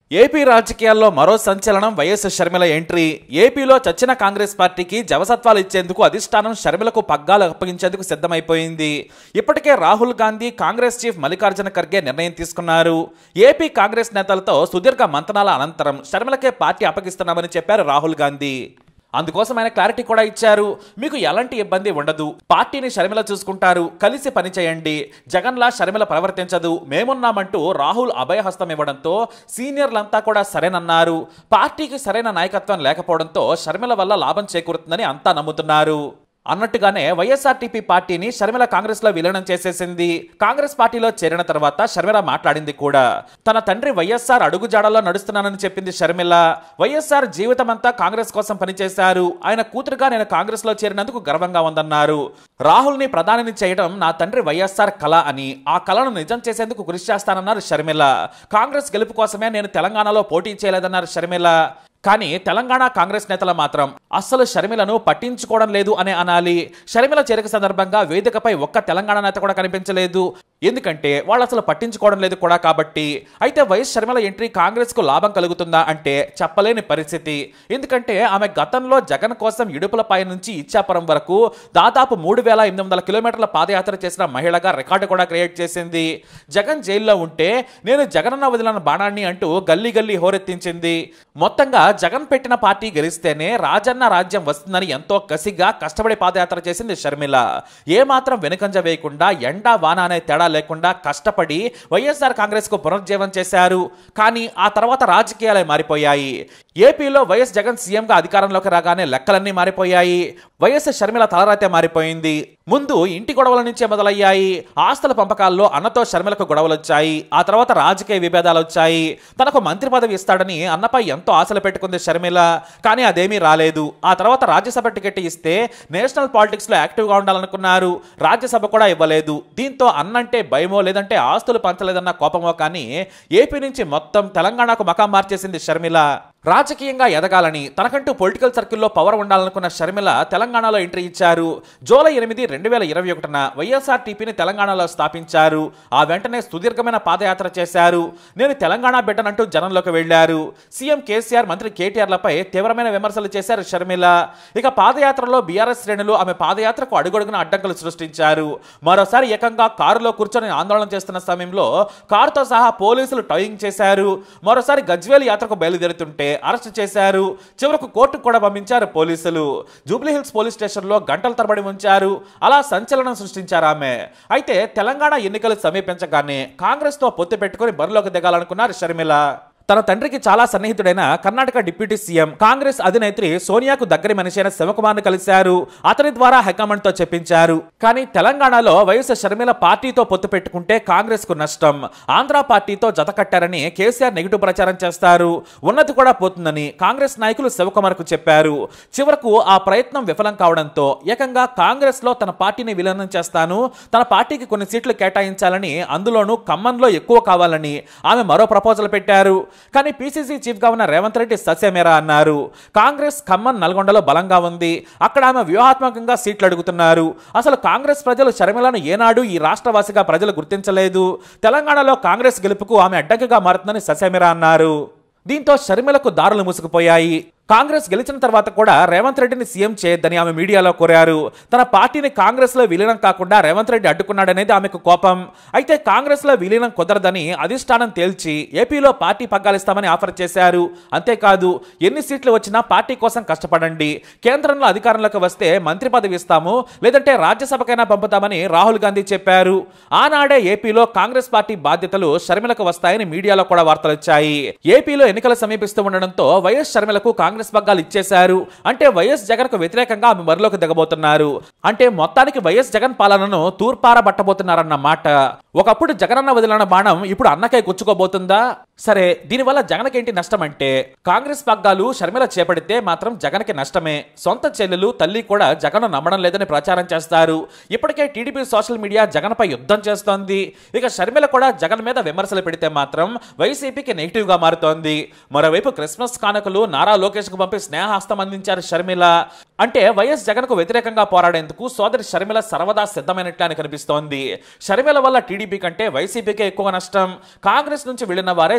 AP రాజకీయాల్లో మరో సంచలనం వైఎస్ షర్మిల ఎంట్రీ. ఏపీలో చచ్చిన కాంగ్రెస్ పార్టీకి జవసత్వాలు ఇచ్చేందుకు అధిష్టానం షర్మిలకు పగ్గాలు అప్పగించేందుకు సిద్ధమైపోయింది. ఇప్పటికే రాహుల్ గాంధీ, కాంగ్రెస్ చీఫ్ మల్లికార్జున ఖర్గే నిర్ణయం తీసుకున్నారు. ఏపీ కాంగ్రెస్ నేతలతో సుదీర్ఘ మంతనాల అనంతరం షర్మిలకే పార్టీ అప్పగిస్తున్నామని చెప్పారు రాహుల్ గాంధీ. అందుకోసం ఆయన క్లారిటీ కూడా ఇచ్చారు. మీకు ఎలాంటి ఇబ్బంది ఉండదు, పార్టీని షర్మిల చూసుకుంటారు, కలిసి పనిచేయండి, జగన్లా షర్మిల ప్రవర్తించదు, మేమున్నామంటూ రాహుల్ అభయహస్తం ఇవ్వడంతో సీనియర్లంతా కూడా సరేనన్నారు. పార్టీకి సరైన నాయకత్వం లేకపోవడంతో షర్మిల వల్ల లాభం చేకూరుతుందని అంతా నమ్ముతున్నారు. అన్నట్టుగానే వైఎస్ఆర్టీపీ పార్టీని షర్మిల కాంగ్రెస్ లో విలీనం చేసేసింది. కాంగ్రెస్ పార్టీలో చేరిన తర్వాత షర్మిల మాట్లాడింది కూడా. తన తండ్రి వైఎస్ఆర్ అడుగుజాడల్లో నడుస్తున్నానని చెప్పింది షర్మిల. వైఎస్ఆర్ జీవితమంతా కాంగ్రెస్ కోసం పనిచేశారు. ఆయన కూతురుగా నేను కాంగ్రెస్ లో చేరినందుకు గర్వంగా ఉందన్నారు. రాహుల్ ని ప్రధానిని చేయడం నా తండ్రి వైఎస్ఆర్ కళ అని, ఆ కళను నిజం చేసేందుకు కృషి చేస్తానన్నారు షర్మిల. కాంగ్రెస్ గెలుపు కోసమే నేను తెలంగాణలో పోటీ చేయలేదన్నారు షర్మిల. కానీ తెలంగాణ కాంగ్రెస్ నేతలు మాత్రం అస్సలు షర్మిలను పట్టించుకోవడం లేదు అనే అనాలి. షర్మిల చేరిక సందర్భంగా వేదికపై ఒక్క తెలంగాణ నేత కూడా కనిపించలేదు. ఎందుకంటే వాళ్ళు అసలు పట్టించుకోవడం లేదు కూడా కాబట్టి. అయితే వైఎస్ షర్మిల ఎంట్రీ కాంగ్రెస్ కు లాభం కలుగుతుందా అంటే చెప్పలేని పరిస్థితి. ఎందుకంటే ఆమె గతంలో జగన్ కోసం ఇడుపులపై నుంచి ఇచ్చాపురం వరకు దాదాపు 3800 కిలోమీటర్ల పాదయాత్ర చేసిన మహిళగా రికార్డు కూడా క్రియేట్ చేసింది. జగన్ జైల్లో ఉంటే నేను జగనన్న వదిలిన బాణాన్ని అంటూ గల్లీ గల్లీ హోరెత్తించింది. మొత్తంగా జగన్ పెట్టిన పార్టీ గెలిస్తేనే రాజన్న రాజ్యం వస్తుందని ఎంతో కసిగా కష్టపడి పాదయాత్ర చేసింది షర్మిల. ఏమాత్రం వెనుకంజ వేయకుండా, ఎండా వాన అనే తేడా లేకుండా కష్టపడి వైఎస్ఆర్ కాంగ్రెస్ కు పునరుజ్జీవం చేశారు. కానీ ఆ తర్వాత రాజకీయాలే మారిపోయాయి. ఏపీలో వైఎస్ జగన్ సీఎంగా అధికారంలోకి రాగానే లెక్కలన్నీ మారిపోయాయి. వైఎస్ షర్మిల తలరాతే మారిపోయింది. ముందు ఇంటి గొడవల నుంచే మొదలయ్యాయి. ఆస్తుల పంపకాల్లో అన్నతో షర్మిలకు గొడవలు వచ్చాయి. ఆ తర్వాత రాజకీయ విభేదాలు వచ్చాయి. తనకు మంత్రి పదవి ఇస్తాడని అన్నపై ఎంతో ఆశలు పెట్టుకుంది షర్మిల. కానీ అదేమీ రాలేదు. ఆ తర్వాత రాజ్యసభ టికెట్ ఇస్తే నేషనల్ పాలిటిక్స్ లో యాక్టివ్ గా ఉండాలనుకున్నారు. రాజ్యసభ కూడా ఇవ్వలేదు. దీంతో అన్నంటే భయమో లేదంటే ఆస్తులు పంచలేదన్న కోపమో కానీ ఏపీ నుంచి మొత్తం తెలంగాణకు మకాం మార్చేసింది షర్మిల. రాజకీయంగా ఎదగాలని, తనకంటూ పొలిటికల్ సర్కిల్లో పవర్ ఉండాలనుకున్న షర్మిల తెలంగాణలో ఎంట్రీ ఇచ్చారు. జూలై 8, 2021న వైఎస్ఆర్టీపీని తెలంగాణలో స్థాపించారు. ఆ వెంటనే సుదీర్ఘమైన పాదయాత్ర చేశారు. నేను తెలంగాణ బిడ్డనంటూ జనంలోకి వెళ్లారు. సీఎం కేసీఆర్, మంత్రి కేటీఆర్లపై తీవ్రమైన విమర్శలు చేశారు షర్మిల. ఇక పాదయాత్రలో బీఆర్ఎస్ శ్రేణులు ఆమె పాదయాత్రకు అడుగడుగున అడ్డంకులు సృష్టించారు. మరోసారి ఏకంగా కారులో కూర్చొని ఆందోళన చేస్తున్న సమయంలో కారుతో సహా పోలీసులు టౌయింగ్ చేశారు. మరోసారి గజ్వేల్ యాత్రకు బయలుదేరుతుంటే అరెస్ట్ చేశారు. చివరకు కోర్టుకు కూడా పంపించారు పోలీసులు. జూబ్లీహిల్స్ పోలీస్ స్టేషన్లో గంటల తరబడి ఉంచారు. అలా సంచలనం సృష్టించారు ఆమె. అయితే తెలంగాణ ఎన్నికలు సమీపించగానే కాంగ్రెస్ తో పొత్తు పెట్టుకుని బరిలోకి దిగాలనుకున్నారు షర్మిల. తన తండ్రికి చాలా సన్నిహితుడైన కర్ణాటక డిప్యూటీ సీఎం, కాంగ్రెస్ అధినేత్రి సోనియాకు దగ్గరి మనిషైన శివకుమార్ను కలిశారు. అతని ద్వారా హైకమాండ్ తో చెప్పించారు. కానీ తెలంగాణలో వైఎస్ షర్మిల పార్టీతో పొత్తు పెట్టుకుంటే కాంగ్రెస్ కు నష్టం, ఆంధ్ర పార్టీతో జత కట్టారని కేసీఆర్ నెగిటివ్ ప్రచారం చేస్తారు. ఉన్నది కూడా పోతుందని కాంగ్రెస్ నాయకులు శివకుమార్ కు చెప్పారు. చివరకు ఆ ప్రయత్నం విఫలం కావడంతో ఏకంగా కాంగ్రెస్ లో తన పార్టీని విలీనం చేస్తాను, తన పార్టీకి కొన్ని సీట్లు కేటాయించాలని, అందులోనూ ఖమ్మంలో ఎక్కువ కావాలని ఆమె మరో ప్రపోజల్ పెట్టారు. కానీ పీసీసీ చీఫ్ గా ఉన్న రేవంత్ రెడ్డి సస్యమేరా అన్నారు. కాంగ్రెస్ ఖమ్మం, నల్గొండలో బలంగా ఉంది. అక్కడ ఆమె వ్యూహాత్మకంగా సీట్లు అడుగుతున్నారు. అసలు కాంగ్రెస్ ప్రజలు షర్మిలను ఏనాడు ఈ రాష్ట్రవాసిగా ప్రజలు గుర్తించలేదు. తెలంగాణలో కాంగ్రెస్ గెలుపుకు ఆమె అడ్డంకిగా మారుతుందని సస్యమేరా అన్నారు. దీంతో షర్మిలకు దారులు మూసుకుపోయాయి. కాంగ్రెస్ గెలిచిన తర్వాత కూడా రేవంత్ రెడ్డిని సీఎం చేయొద్దని ఆమె మీడియాలో కోరారు. తన పార్టీని కాంగ్రెస్ లో విలీనం కాకుండా రేవంత్ రెడ్డి అడ్డుకున్నాడనేది ఆమెకు కోపం. అయితే కాంగ్రెస్ లో విలీనం కుదరదని అధిష్టానం తేల్చి ఏపీలో పార్టీ పగ్గాలిస్తామని ఆఫర్ చేశారు. అంతేకాదు, ఎన్ని సీట్లు వచ్చినా పార్టీ కోసం కష్టపడండి, కేంద్రంలో అధికారంలోకి వస్తే మంత్రి పదవి ఇస్తాము, లేదంటే రాజ్యసభకైనా పంపుతామని రాహుల్ గాంధీ చెప్పారు. ఆనాడే ఏపీలో కాంగ్రెస్ పార్టీ బాధ్యతలు షర్మిలకు వస్తాయని మీడియాలో కూడా వార్తలు వచ్చాయి. ఏపీలో ఎన్నికలు సమీపిస్తూ ఉండడంతో వైఎస్ షర్మిలకు కాంగ్రెస్ పగ్గాలు ఇచ్చేశారు. అంటే వైఎస్ జగన్ కు వ్యతిరేకంగా ఆమె బరిలోకి దిగబోతున్నారు. అంటే మొత్తానికి వైఎస్ జగన్ పాలనను తూర్పారబట్టబోతున్నారన్న మాట. ఒకప్పుడు జగనన్న వదిలిన బాణం ఇప్పుడు అన్నకే గుచ్చుకోబోతుందా? సరే, దీనివల్ల జగన్కేంటి నష్టం అంటే కాంగ్రెస్ పగ్గాలు షర్మిల చేపడితే మాత్రం జగన్కి నష్టమే. సొంత చెల్లెలు, తల్లి కూడా జగన్ నమ్మడం లేదని ప్రచారం చేస్తారు. ఇప్పటికే టీడీపీ సోషల్ మీడియా జగన్ పై యుద్ధం చేస్తోంది. ఇక షర్మిల కూడా జగన్ మీద విమర్శలు పెడితే మాత్రం వైసీపీకి నెగిటివ్ గా మారుతోంది. మరోవైపు క్రిస్మస్ కానుకలు నారా లోకేష్ కు పంపి స్నేహహస్తం అందించారు షర్మిల. అంటే వైఎస్ జగన్ కు వ్యతిరేకంగా పోరాడేందుకు సోదరి షర్మిల సర్వదా సిద్ధమైనట్లే అని కనిపిస్తోంది. షర్మిల వల్ల టీడీపీ కంటే వైసీపీకే ఎక్కువ నష్టం. కాంగ్రెస్ నుంచి వెళ్లిన వారే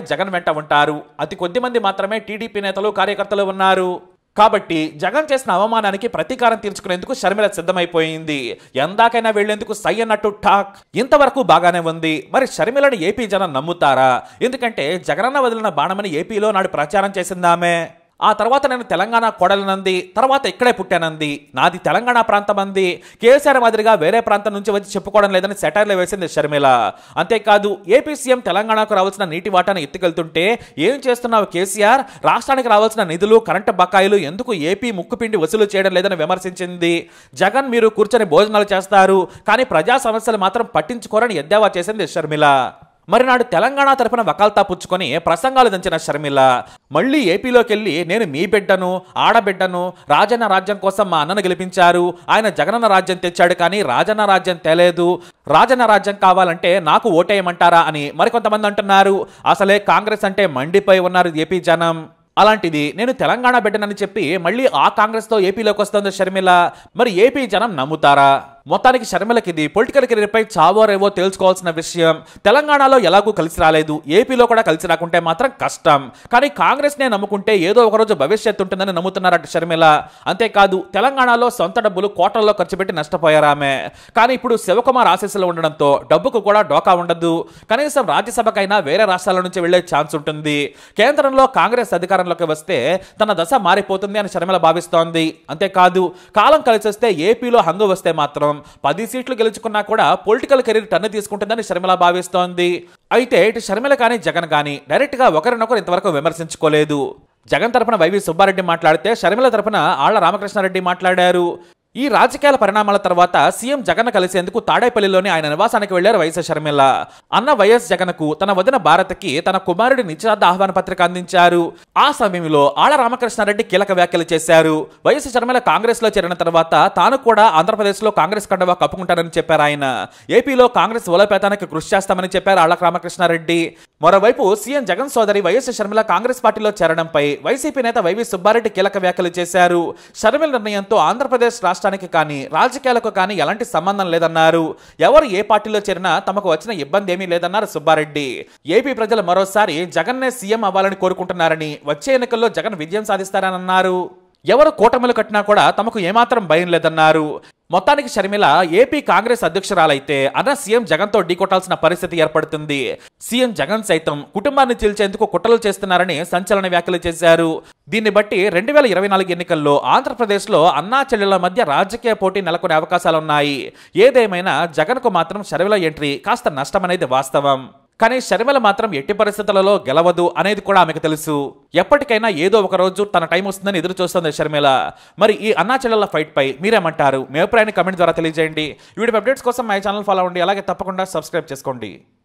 జగన్ వెంట ఉంటారు. అతి కొద్ది మంది మాత్రమే టీడీపీ నేతలు కార్యకర్తలు ఉన్నారు. కాబట్టి జగన్ చేసిన అవమానానికి ప్రతీకారం తీర్చుకునేందుకు షర్మిల సిద్ధమైపోయింది. ఎందాకైనా వెళ్లేందుకు సై అన్నట్టు టాక్ ఇంతవరకు బాగానే ఉంది. మరి షర్మిలను ఏపీ జనం నమ్ముతారా? ఎందుకంటే జగనన్న వదిలిన బాణమని ఏపీలో నాడు ప్రచారం చేసిందామే. ఆ తర్వాత నేను తెలంగాణ కోడలనంది, తర్వాత ఇక్కడే పుట్టానంది, నాది తెలంగాణ ప్రాంతం అంది. కేసీఆర్ మాదిరిగా వేరే ప్రాంతం నుంచి వచ్చి చెప్పుకోవడం లేదని సెటైర్లు వేసింది షర్మిల. అంతేకాదు ఏపీ సీఎం తెలంగాణకు రావాల్సిన నీటి వాటాను ఎత్తుకెళ్తుంటే ఏం చేస్తున్నావు కేసీఆర్, రాష్ట్రానికి రావాల్సిన నిధులు కరెంటు బకాయిలు ఎందుకు ఏపీ ముక్కుపిండి వసూలు చేయడం లేదని విమర్శించింది. జగన్ మీరు కూర్చొని భోజనాలు చేస్తారు కానీ ప్రజా సమస్యలు మాత్రం పట్టించుకోరని ఎద్దేవా చేసింది షర్మిల. మరి నాడు తెలంగాణ తరపున వకాల్తా పుచ్చుకొని ప్రసంగాలు దంచిన షర్మిల మళ్ళీ ఏపీలోకి వెళ్ళి నేను మీ బిడ్డను ఆడబిడ్డను, రాజన్న రాజ్యం కోసం మా అన్నను గెలిపించారు, ఆయన జగనన్న రాజ్యం తెచ్చాడు కానీ రాజన్న రాజ్యం తేలేదు, రాజన్న రాజ్యం కావాలంటే నాకు ఓటేయమంటారా అని మరికొంతమంది అంటున్నారు. అసలే కాంగ్రెస్ అంటే మండిపోయి ఉన్నారు ఏపీ జనం. అలాంటిది నేను తెలంగాణ బిడ్డనని చెప్పి మళ్ళీ ఆ కాంగ్రెస్తో ఏపీలోకి వస్తుంది షర్మిల. మరి ఏపీ జనం నమ్ముతారా? మొత్తానికి షర్మిలకి ఇది పొలిటికల్ కెరీర్పై చావో రేవో తేల్చుకోవాల్సిన విషయం. తెలంగాణలో ఎలాగూ కలిసి రాలేదు, ఏపీలో కూడా కలిసి రాకుంటే మాత్రం కష్టం. కానీ కాంగ్రెస్నే నమ్ముకుంటే ఏదో ఒకరోజు భవిష్యత్తు ఉంటుందని నమ్ముతున్నారట షర్మిల. అంతేకాదు తెలంగాణలో సొంత డబ్బులు కోట్లలో ఖర్చు పెట్టి నష్టపోయారామె. కానీ ఇప్పుడు శివకుమార్ ఆశీస్సులు ఉండడంతో డబ్బుకు కూడా డోకా ఉండదు. కనీసం రాజ్యసభకైనా వేరే రాష్ట్రాల నుంచి వెళ్లే ఛాన్స్ ఉంటుంది. కేంద్రంలో కాంగ్రెస్ అధికారంలోకి వస్తే తన దశ మారిపోతుంది అని షర్మిల భావిస్తోంది. అంతేకాదు కాలం కలిసి వస్తే ఏపీలో హంగు వస్తే మాత్రం 10 సీట్లు గెలుచుకున్నా కూడా పొలిటికల్ కెరీర్ టర్న్ తీసుకుంటుందని షర్మిల భావిస్తోంది. అయితే ఇటు షర్మిల కానీ జగన్ కానీ డైరెక్ట్ గా ఒకరినొకరు ఇంతవరకు విమర్శించుకోలేదు. జగన్ తరపున వైవి సుబ్బారెడ్డి మాట్లాడితే షర్మిల తరపున ఆళ్ల రామకృష్ణారెడ్డి మాట్లాడారు. ఈ రాజకీయాల పరిణామాల తర్వాత సీఎం జగన్ కలిసేందుకు తాడేపల్లిలోని ఆయన నివాసానికి వెళ్లారు వైఎస్ షర్మిల. అన్న వైఎస్ జగన్ కు తన వదిన భారత్కి తన కుమారుడి నిశ్చితార్థ ఆహ్వాన పత్రిక అందించారు. ఆ సమయంలో ఆళ్ల రామకృష్ణారెడ్డి కీలక వ్యాఖ్యలు చేశారు. వైఎస్ షర్మిల కాంగ్రెస్ లో చేరిన తర్వాత తాను కూడా ఆంధ్రప్రదేశ్ లో కాంగ్రెస్ కండువా కప్పుకుంటానని చెప్పారు ఆయన. ఏపీలో కాంగ్రెస్ బలోపేతానికి కృషి చేస్తామని చెప్పారు ఆళ్ల రామకృష్ణారెడ్డి. మరోవైపు సీఎం జగన్ సోదరి వైఎస్ షర్మిల కాంగ్రెస్ పార్టీలో చేరడంపై వైసీపీ నేత వైవి సుబ్బారెడ్డి కీలక వ్యాఖ్యలు చేశారు. షర్మిల నిర్ణయంతో ఆంధ్రప్రదేశ్ రాష్ట్రానికి కానీ రాజకీయాలకు కానీ ఎలాంటి సంబంధం లేదన్నారు. ఎవరు ఏ పార్టీలో చేరినా తమకు వచ్చిన ఇబ్బంది ఏమీ లేదన్నారు సుబ్బారెడ్డి. ఏపీ ప్రజలు మరోసారి జగన్నే సీఎం అవ్వాలని కోరుకుంటున్నారని, వచ్చే ఎన్నికల్లో జగన్ విజయం సాధిస్తారని అన్నారు. ఎవరు కూటమిలు కట్టినా కూడా తమకు ఏమాత్రం భయం లేదన్నారు. మొత్తానికి షర్మిల ఏపీ కాంగ్రెస్ అధ్యక్షురాలైతే అన్న సీఎం జగన్ తో ఢీకొట్టాల్సిన పరిస్థితి ఏర్పడుతుంది. సీఎం జగన్ సైతం కుటుంబాన్ని చీల్చేందుకు కుట్రలు చేస్తున్నారని సంచలన వ్యాఖ్యలు చేశారు. దీన్ని బట్టి 2024 ఎన్నికల్లో ఆంధ్రప్రదేశ్ లో అన్నా చెల్లెల మధ్య రాజకీయ పోటీ నెలకొనే అవకాశాలున్నాయి. ఏదేమైనా జగన్ కు మాత్రం షర్మిల ఎంట్రీ కాస్త నష్టమనేది వాస్తవం. కానీ షర్మిల మాత్రం ఎట్టి పరిస్థితులలో గెలవదు అనేది కూడా ఆమెకు తెలుసు. ఎప్పటికైనా ఏదో ఒక రోజు తన టైం వస్తుందని ఎదురు చూస్తుంది షర్మిల. మరి ఈ అన్నా చెల్లెల ఫైట్ పై మీరేమంటారు? మీ అభిప్రాయాన్ని కమెంట్ ద్వారా తెలియజేయండి. వీడియో అప్డేట్స్ కోసం మా ఛానల్ ఫాలో అవ్వండి. అలాగే తప్పకుండా సబ్స్క్రైబ్ చేసుకోండి.